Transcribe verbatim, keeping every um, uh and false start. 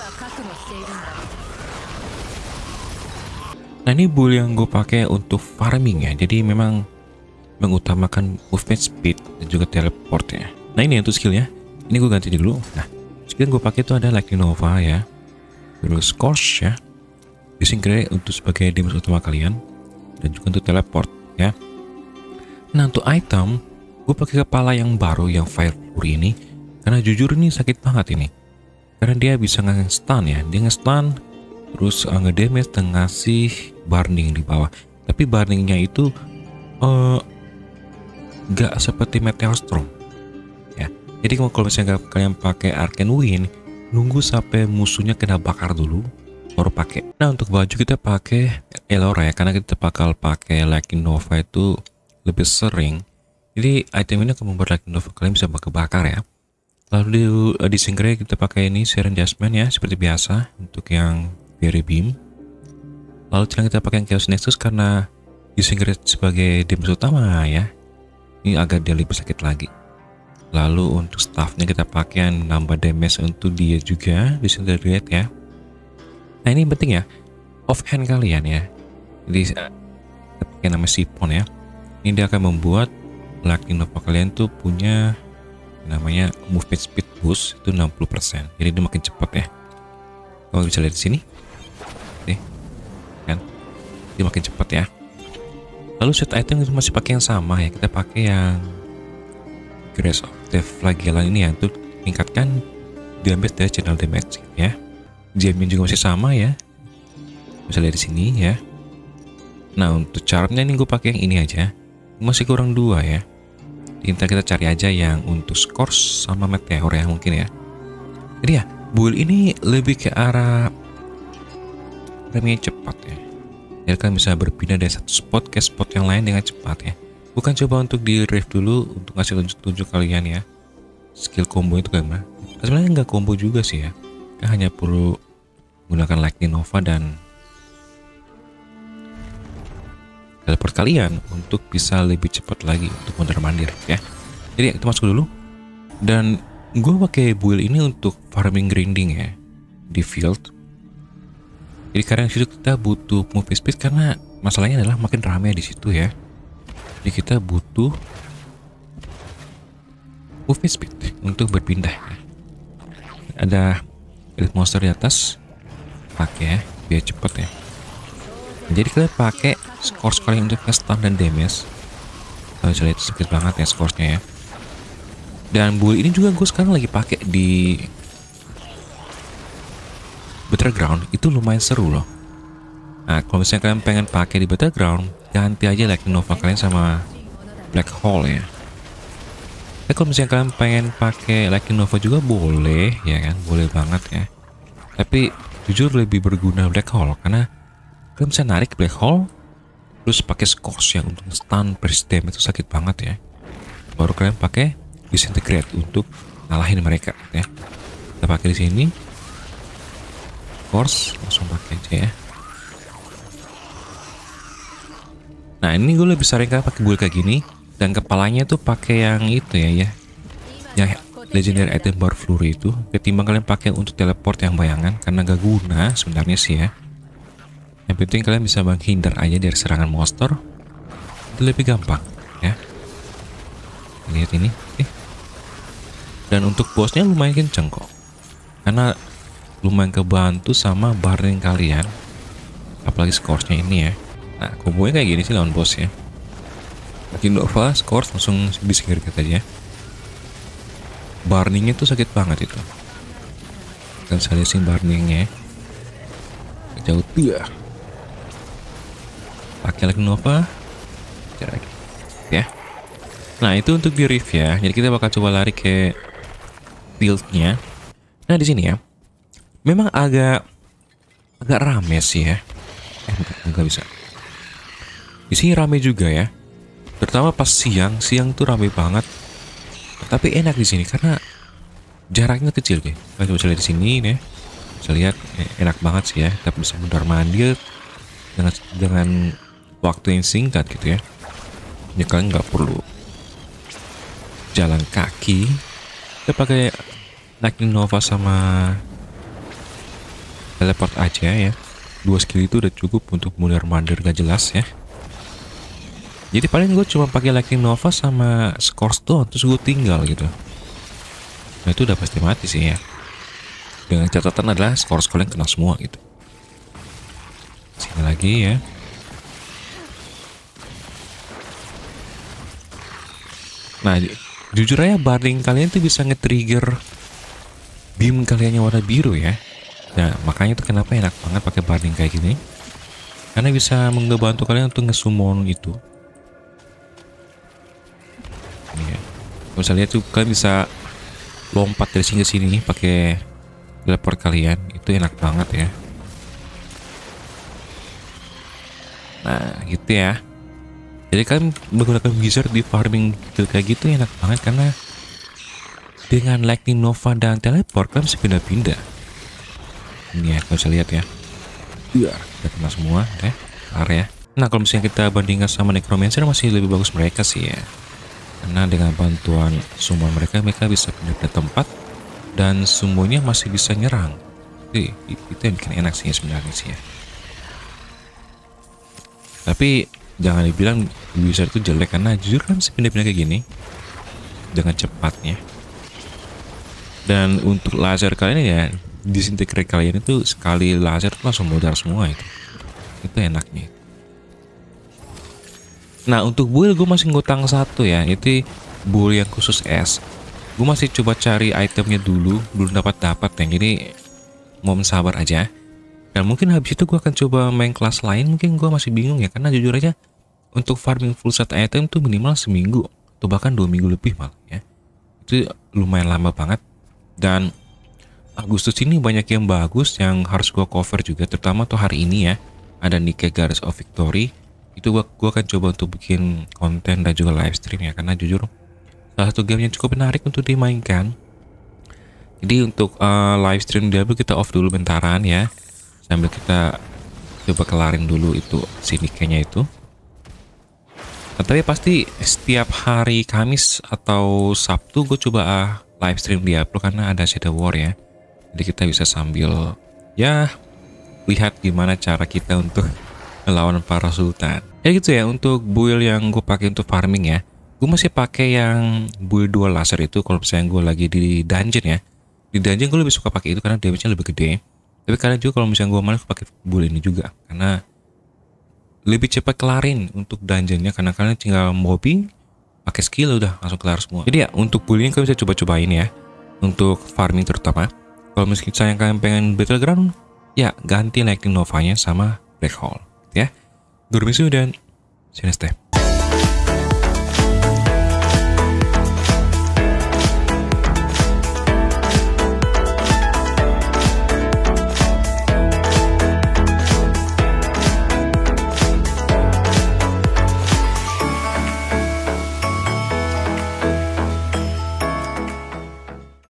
Nah ini build yang gue pakai untuk farming ya, jadi memang mengutamakan movement speed dan juga teleport ya. Nah ini untuk skillnya, ini gue ganti dulu. Nah skill yang gue pakai itu ada Lightning Nova ya, terus Course ya, Disintegrate untuk sebagai damage utama kalian, dan juga untuk teleport ya. Nah untuk item, gue pakai kepala yang baru yang Fire Fury ini, karena jujur ini sakit banget ini, karena dia bisa nge-stun ya, dia nge-stun terus uh, nge-damage dan ngasih burning di bawah. Tapi burningnya itu uh, gak seperti Meteor Storm ya. Jadi kalau misalnya kalian pakai Arcane Wind, nunggu sampai musuhnya kena bakar dulu baru pakai. Nah untuk baju kita pakai Elora ya, karena kita bakal pakai Lightning Nova itu lebih sering. Jadi item ini akan membuat Lightning Nova kalian bisa bakar ya. Lalu di, di Singray kita pakai ini Serum Jasmine ya, seperti biasa untuk yang Fairy Beam. Lalu sekarang kita pakai yang Chaos Nexus karena di Singray sebagai damage utama ya. Ini agak dia lebih sakit lagi. Lalu untuk staffnya kita pakai yang nambah damage untuk dia juga, Disintegrate ya. Nah ini penting ya, offhand kalian ya. Jadi kita pakai nama Sipon ya. Ini dia akan membuat Lightning Nova kalian tuh punya namanya movement speed boost itu enam puluh persen. Jadi dia makin cepat ya. Kamu bisa lihat di sini. Nih. Kan? Dia makin cepat ya. Lalu set item itu masih pakai yang sama ya. Kita pakai yang Grace of the Flagellan ini ya, untuk meningkatkan damage dari channel damage ya. Jamnya juga masih sama ya. Bisa lihat di sini ya. Nah untuk charmnya ini gue pakai yang ini aja. Masih kurang dua ya. Kita kita cari aja yang untuk Scorch sama Meteor ya mungkin ya. Jadi ya build ini lebih ke arah remnya cepat ya. Jadi kalian bisa berpindah dari satu spot ke spot yang lain dengan cepat ya. Bukan coba untuk di rave dulu untuk ngasih tunjuk-tunjuk kalian ya skill combo itu gimana. Sebenarnya nggak combo juga sih ya. Kita hanya perlu menggunakan Lightning Nova dan teleport kalian untuk bisa lebih cepat lagi untuk mondar-mandir ya. Jadi kita masuk dulu. Dan gue pakai build ini untuk farming grinding ya di field. Jadi karena di situ kita butuh move speed karena masalahnya adalah makin ramai di situ ya. Jadi kita butuh move speed untuk berpindah. Ada elite monster di atas, pakai ya biar cepet ya. Nah, jadi kalian pakai skor kalian untuk stun dan damage. Kalau bisa lihat sakit banget ya skornya ya. Dan build ini juga gue sekarang lagi pakai di Battleground, itu lumayan seru loh. Nah kalau misalnya kalian pengen pakai di Battleground, ganti aja Lightning Nova kalian sama Black Hole ya. Tapi kalau misalnya kalian pengen pakai Lightning Nova juga boleh ya kan, boleh banget ya. Tapi jujur lebih berguna Black Hole karena kalian bisa narik Black Hole terus pakai Scorch yang untuk stun burst damage itu sakit banget ya. Baru kalian pakai Disintegrate untuk ngalahin mereka ya. Kita pakai di sini. Scorch langsung pakai aja ya. Nah ini gue lebih sering kan pakai build kayak gini, dan kepalanya tuh pakai yang itu ya ya, yang legendary item Bar Flurry itu, ketimbang kalian pakai untuk teleport yang bayangan karena gak guna sebenarnya sih ya. Yang penting kalian bisa menghindar aja dari serangan monster, itu lebih gampang ya. Lihat ini, eh. Dan untuk bosnya lumayan kenceng kok, karena lumayan kebantu sama burning kalian, apalagi skornya ini ya. Nah kombonya kayak gini sih lawan bos ya. Makin Nova skor langsung bisa kira-kira aja. Burningnya tuh sakit banget itu. Dan saya lihat burningnya jauh dia. Pakai lagi Nova, lagi ya. Nah itu untuk di riff ya. Jadi kita bakal coba lari ke fieldnya. Nah di sini ya, memang agak agak rame sih ya. Eh enggak, enggak bisa. Di sini rame juga ya. Terutama pas siang, siang tuh rame banget. Tapi enak di sini karena jaraknya kecil guys. Kita coba lihat di sini nih. Bisa lihat enak banget sih ya. Kita bisa mundar mandir dengan dengan waktu yang singkat gitu ya. Ini kalian nggak perlu jalan kaki. Kita pakai Lightning Nova sama teleport aja ya. Dua skill itu udah cukup untuk mundar-mandir gak jelas ya. Jadi paling gue cuma pakai Lightning Nova sama Scores doang, terus gue tinggal gitu. Nah itu udah pasti mati sih ya. Dengan catatan adalah Scores kalian kena semua gitu. Sini lagi ya. Nah jujur aja Barding kalian tuh bisa nge-trigger beam kalian yang warna biru ya. Nah makanya tuh kenapa enak banget pakai Barding kayak gini. Karena bisa membantu kalian untuk nge-summon itu. Ini ya. Bisa lihat tuh kalian bisa lompat dari sini ke sini pakai teleport kalian, itu enak banget ya. Nah gitu ya. Jadi kalian menggunakan wizard di farming kayak gitu enak banget karena dengan Lightning Nova dan teleport kalian bisa pindah-pindah. Ini ya, kalian bisa lihat ya. Iya, udah kena semua ya, area. Nah kalau misalnya kita bandingkan sama Necromancer masih lebih bagus mereka sih ya. Karena dengan bantuan summon mereka, mereka bisa pindah tempat dan semuanya masih bisa nyerang. Jadi, itu yang bikin enak sih sebenarnya sih ya. Tapi jangan dibilang wizard itu jelek karena jujur kan bisa pindah-pindah kayak gini dengan cepatnya. Dan untuk laser kalian ya, disintegrate kalian itu sekali laser itu langsung modal semua itu. Itu enaknya. Nah untuk build gue masih ngutang satu ya, itu build yang khusus es. Gue masih coba cari itemnya dulu, belum dapat dapat ya, jadi mau sabar aja. Dan mungkin habis itu gue akan coba main kelas lain, mungkin gue masih bingung ya, karena jujur aja untuk farming full set item tuh minimal seminggu atau bahkan dua minggu lebih malah ya. Itu lumayan lama banget. Dan Agustus ini banyak yang bagus yang harus gue cover juga, terutama tuh hari ini ya. Ada Nike Goddess of Victory. Itu gua, gua akan coba untuk bikin konten dan juga live stream ya, karena jujur salah satu game yang cukup menarik untuk dimainkan. Jadi untuk uh, live stream dia kita off dulu bentaran ya, sambil kita coba kelarin dulu itu si Nike-nya itu. Nah, tapi pasti setiap hari Kamis atau Sabtu gue coba uh, live stream dia karena ada Shadow War ya. Jadi kita bisa sambil ya lihat gimana cara kita untuk melawan para sultan. Ya gitu ya untuk build yang gue pakai untuk farming ya. Gue masih pakai yang build dual laser itu kalau misalnya gue lagi di dungeon ya. Di dungeon gue lebih suka pakai itu karena damage-nya lebih gede. Tapi kadang juga kalau misalnya gue malah pakai build ini juga karena lebih cepat kelarin untuk dungeonnya, karena kalian tinggal mobbing pakai skill udah langsung kelar semua. Jadi ya untuk build ini kalian bisa coba-cobain ya untuk farming terutama. Kalau misalnya kalian pengen battleground ya ganti Lightning Nova-nya sama Black Hole ya. Gue Misu dan see you next time.